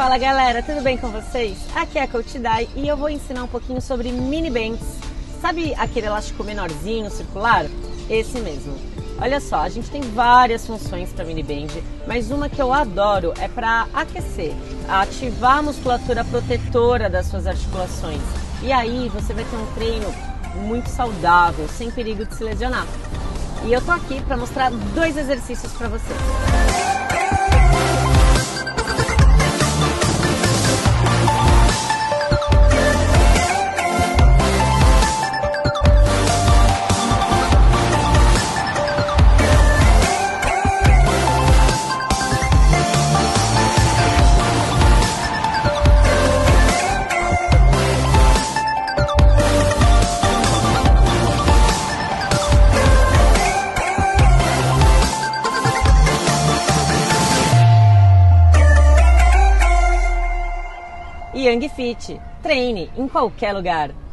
Fala galera, tudo bem com vocês? Aqui é a Coach Dai e eu vou ensinar um pouquinho sobre mini bands. Sabe aquele elástico menorzinho, circular? Esse mesmo. Olha só, a gente tem várias funções para mini band, mas uma que eu adoro é para aquecer, ativar a musculatura protetora das suas articulações. E aí você vai ter um treino muito saudável, sem perigo de se lesionar. E eu tô aqui para mostrar 2 exercícios para você. Yang Fit, treine em qualquer lugar.